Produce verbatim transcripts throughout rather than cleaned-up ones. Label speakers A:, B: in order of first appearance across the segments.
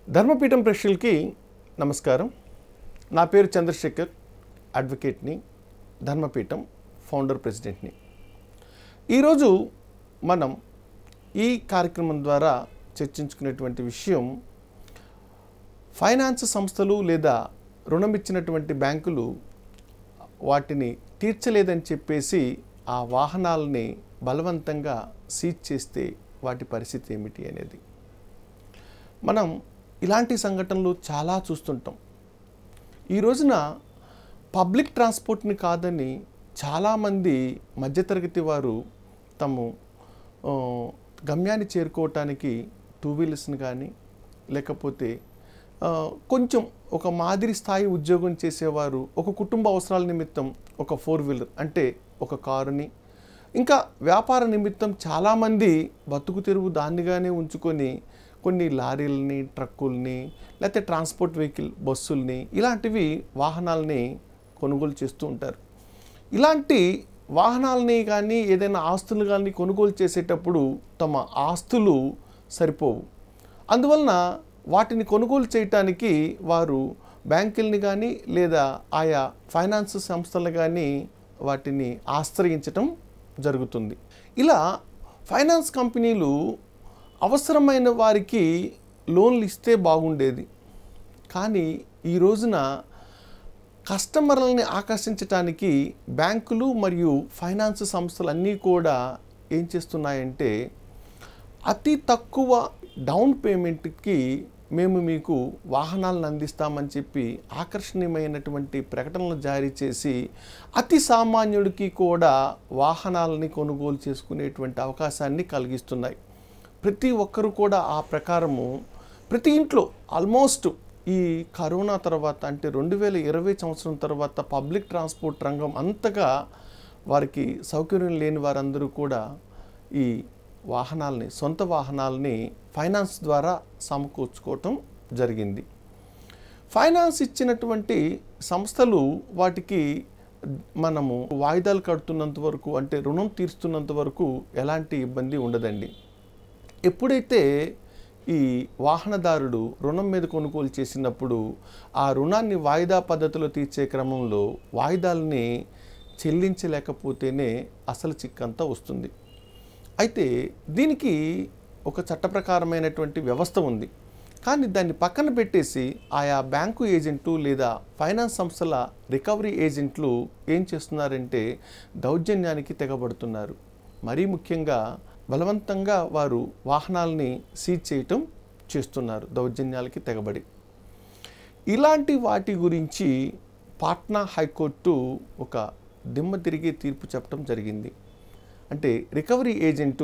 A: ధర్మపీఠం ప్రేక్షకులకి నమస్కారం. నా పేరు చంద్రశేఖర్, అడ్వకేట్ని, ధర్మపీఠం ఫౌండర్ ప్రెసిడెంట్ని. ఈరోజు మనం ఈ కార్యక్రమం ద్వారా చర్చించుకునేటువంటి విషయం, ఫైనాన్స్ సంస్థలు లేదా రుణం ఇచ్చినటువంటి బ్యాంకులు వాటిని తీర్చలేదని చెప్పేసి ఆ వాహనాలని బలవంతంగా సీజ్ చేస్తే వాటి పరిస్థితి ఏమిటి అనేది. మనం ఇలాంటి సంఘటనలు చాలా చూస్తుంటాం. ఈ రోజున పబ్లిక్ ట్రాన్స్పోర్ట్ని కాదని చాలామంది మధ్యతరగతి వారు తమ గమ్యాన్ని చేరుకోవటానికి టూ వీలర్స్ని కానీ, లేకపోతే కొంచెం ఒక మాదిరి స్థాయి ఉద్యోగం చేసేవారు ఒక కుటుంబ అవసరాల నిమిత్తం ఒక ఫోర్ వీలర్ అంటే ఒక కారుని, ఇంకా వ్యాపార నిమిత్తం చాలామంది బతుకు తెరువు దాన్నిగానే ఉంచుకొని కొన్ని లారీలని, ట్రక్కుల్ని, లేకపోతే ట్రాన్స్పోర్ట్ వెహికల్ బస్సుల్ని, ఇలాంటివి వాహనాలని కొనుగోలు చేస్తూ ఉంటారు. ఇలాంటి వాహనాలని కానీ ఏదైనా ఆస్తులు కానీ కొనుగోలు చేసేటప్పుడు తమ ఆస్తులు సరిపోవు. అందువలన వాటిని కొనుగోలు చేయటానికి వారు బ్యాంకుల్ని కానీ లేదా ఆయా ఫైనాన్స్ సంస్థలు కానీ వాటిని ఆశ్రయించటం జరుగుతుంది. ఇలా ఫైనాన్స్ కంపెనీలు అవసరమైన వారికి లోన్లు ఇస్తే బాగుండేది, కానీ ఈ రోజున కస్టమర్లని ఆకర్షించడానికి బ్యాంకులు మరియు ఫైనాన్స్ సంస్థలు అన్నీ కూడా ఏం చేస్తున్నాయంటే, అతి తక్కువ డౌన్ పేమెంట్కి మేము మీకు వాహనాలను అందిస్తామని చెప్పి ఆకర్షణీయమైనటువంటి ప్రకటనలు జారీ చేసి అతి సామాన్యుడికి కూడా వాహనాలని కొనుగోలు చేసుకునేటువంటి అవకాశాన్ని కలిగిస్తున్నాయి. ప్రతి ఒక్కరు కూడా ఆ ప్రకారము ప్రతి ఇంట్లో ఆల్మోస్ట్ ఈ కరోనా తర్వాత అంటే రెండు వేల ఇరవై సంవత్సరం తర్వాత పబ్లిక్ ట్రాన్స్పోర్ట్ రంగం అంతగా వారికి సౌకర్యం లేని వారందరూ కూడా ఈ వాహనాలని, సొంత వాహనాలని ఫైనాన్స్ ద్వారా సమకూర్చుకోవటం జరిగింది. ఫైనాన్స్ ఇచ్చినటువంటి సంస్థలు వాటికి మనము వాయిదాలు కడుతున్నంత వరకు, అంటే రుణం తీరుస్తున్నంత వరకు ఎలాంటి ఇబ్బంది ఉండదండి. ఎప్పుడైతే ఈ వాహనదారుడు రుణం మీద కొనుగోలు చేసినప్పుడు ఆ రుణాన్ని వాయిదా పద్ధతిలో తీర్చే క్రమంలో వాయిదాలని చెల్లించలేకపోతేనే అసలు చిక్కంతా వస్తుంది. అయితే దీనికి ఒక చట్టప్రకారమైనటువంటి వ్యవస్థ ఉంది, కానీ దాన్ని పక్కన పెట్టేసి ఆయా బ్యాంకు ఏజెంట్లు లేదా ఫైనాన్స్ సంస్థల రికవరీ ఏజెంట్లు ఏం చేస్తున్నారంటే దౌర్జన్యానికి తెగబడుతున్నారు. మరీ ముఖ్యంగా బలవంతంగా వారు వాహనాలని సీజ్ చేయటం చేస్తున్నారు దౌర్జన్యాలకి తెగబడి. ఇలాంటి వాటి గురించి పాట్నా హైకోర్టు ఒక దిమ్మ తిరిగే తీర్పు చెప్పడం జరిగింది. అంటే రికవరీ ఏజెంటు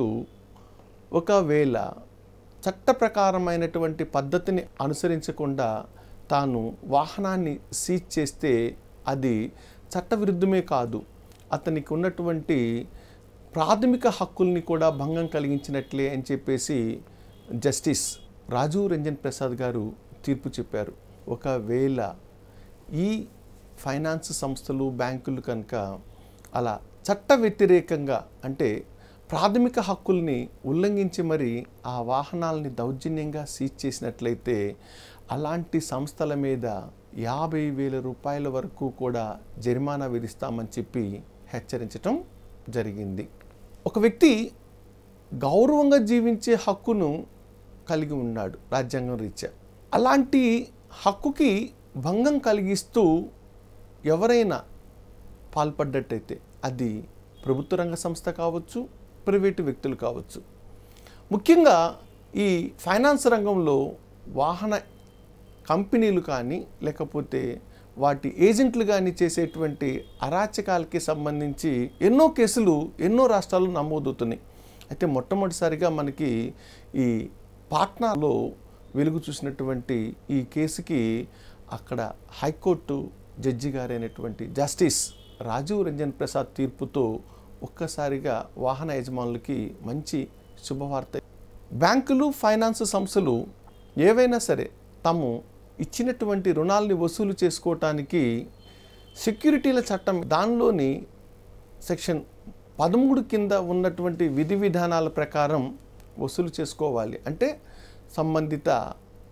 A: ఒకవేళ చట్ట ప్రకారమైనటువంటి పద్ధతిని అనుసరించకుండా తాను వాహనాన్ని సీజ్ చేస్తే అది చట్టవిరుద్ధమే కాదు, అతనికి ఉన్నటువంటి ప్రాథమిక హక్కుల్ని కూడా భంగం కలిగించినట్లే అని చెప్పేసి జస్టిస్ రాజీవ్ రంజన్ ప్రసాద్ గారు తీర్పు చెప్పారు. ఒకవేళ ఈ ఫైనాన్స్ సంస్థలు, బ్యాంకులు కనుక అలా చట్ట వ్యతిరేకంగా అంటే ప్రాథమిక హక్కుల్ని ఉల్లంఘించి మరి ఆ వాహనాలని దౌర్జన్యంగా సీజ్ చేసినట్లయితే అలాంటి సంస్థల మీద యాభై వేల రూపాయల వరకు కూడా జరిమానా విధిస్తామని చెప్పి హెచ్చరించటం జరిగింది. ఒక వ్యక్తి గౌరవంగా జీవించే హక్కును కలిగి ఉన్నాడు రాజ్యాంగం రీత్యా. అలాంటి హక్కుకి భంగం కలిగిస్తూ ఎవరైనా పాల్పడ్డట్టయితే అది ప్రభుత్వ రంగ సంస్థ కావచ్చు, ప్రైవేటు వ్యక్తులు కావచ్చు. ముఖ్యంగా ఈ ఫైనాన్స్ రంగంలో వాహన కంపెనీలు కానీ లేకపోతే వాటి ఏజెంట్లు కానీ చేసేటువంటి అరాచకాలకి సంబంధించి ఎన్నో కేసులు ఎన్నో రాష్ట్రాల్లో నమోదవుతున్నాయి. అయితే మొట్టమొదటిసారిగా మనకి ఈ పాట్నాలో వెలుగు చూసినటువంటి ఈ కేసుకి అక్కడ హైకోర్టు జడ్జి గారైనటువంటి జస్టిస్ రాజీవ్ రంజన్ ప్రసాద్ తీర్పుతో ఒక్కసారిగా వాహన యజమానులకి మంచి శుభవార్త. బ్యాంకులు, ఫైనాన్స్ సంస్థలు ఏవైనా సరే తాము ఇచ్చినటువంటి రుణాలని వసూలు చేసుకోవటానికి సెక్యూరిటీల చట్టం దానిలోని సెక్షన్ పదమూడు కింద ఉన్నటువంటి విధి విధానాల ప్రకారం వసూలు చేసుకోవాలి. అంటే సంబంధిత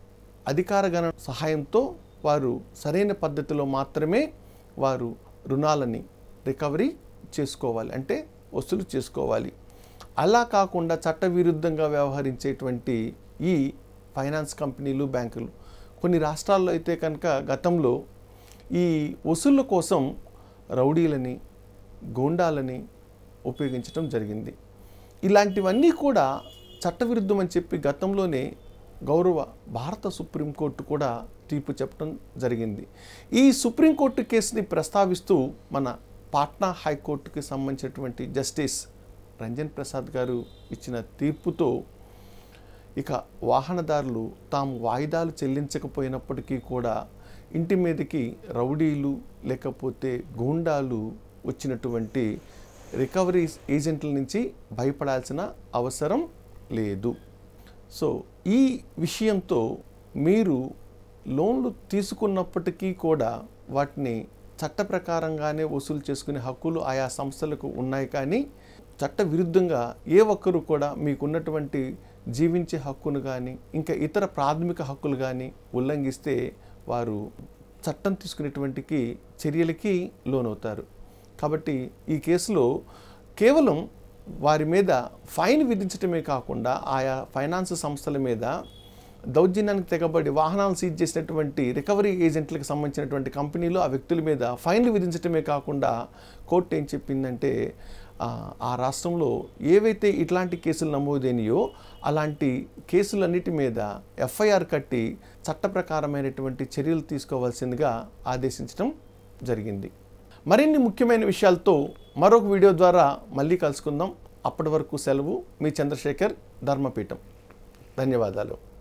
A: అధికార గణ సహాయంతో వారు సరైన పద్ధతిలో మాత్రమే వారు రుణాలని రికవరీ చేసుకోవాలి, అంటే వసూలు చేసుకోవాలి. అలా కాకుండా చట్టవిరుద్ధంగా వ్యవహరించేటువంటి ఈ ఫైనాన్స్ కంపెనీలు, బ్యాంకులు కొన్ని రాష్ట్రాల్లో అయితే కనుక గతంలో ఈ వసూళ్ళ కోసం రౌడీలని, గూండాలని ఉపయోగించడం జరిగింది. ఇలాంటివన్నీ కూడా చట్టవిరుద్ధం అని చెప్పి గతంలోనే గౌరవ భారత సుప్రీంకోర్టు కూడా తీర్పు చెప్పడం జరిగింది. ఈ సుప్రీంకోర్టు కేసుని ప్రస్తావిస్తూ మన పాట్నా హైకోర్టుకి సంబంధించినటువంటి జస్టిస్ రంజన్ ప్రసాద్ గారు ఇచ్చిన తీర్పుతో ఇక వాహనదారులు తాము వాయిదాలు చెల్లించకపోయినప్పటికీ కూడా ఇంటి మీదకి రౌడీలు లేకపోతే గూండాలు వచ్చినటువంటి రికవరీ ఏజెంట్ల నుంచి భయపడాల్సిన అవసరం లేదు. సో ఈ విషయంతో మీరు లోన్లు తీసుకున్నప్పటికీ కూడా వాటిని చట్ట ప్రకారంగానే వసూలు చేసుకునే హక్కులు ఆయా సంస్థలకు ఉన్నాయి. కానీ చట్ట విరుద్ధంగా ఏ ఒక్కరు కూడా మీకున్నటువంటి జీవించే హక్కును కానీ ఇంకా ఇతర ప్రాథమిక హక్కులు కానీ ఉల్లంఘిస్తే వారు చట్టం తీసుకునేటువంటికి చర్యలకి లోనవుతారు. కాబట్టి ఈ కేసులో కేవలం వారి మీద ఫైన్ విధించడమే కాకుండా ఆయా ఫైనాన్స్ సంస్థల మీద దౌర్జన్యానికి తెగబడి వాహనాలు సీజ్ చేసినటువంటి రికవరీ ఏజెంట్లకు సంబంధించినటువంటి కంపెనీలు ఆ వ్యక్తుల మీద ఫైన్లు విధించడమే కాకుండా కోర్టు ఏం చెప్పిందంటే ఆ రాష్ట్రంలో ఏవైతే ఇట్లాంటి కేసులు నమోదైనయో అలాంటి కేసులన్నిటి మీద ఎఫ్ఐఆర్ కట్టి చట్ట ప్రకారమైనటువంటి చర్యలు తీసుకోవాల్సిందిగా ఆదేశించడం జరిగింది. మరిన్ని ముఖ్యమైన విషయాలతో మరొక వీడియో ద్వారా మళ్ళీ కలుసుకుందాం. అప్పటి వరకు సెలవు. మీ చంద్రశేఖర్, ధర్మపీఠం. ధన్యవాదాలు.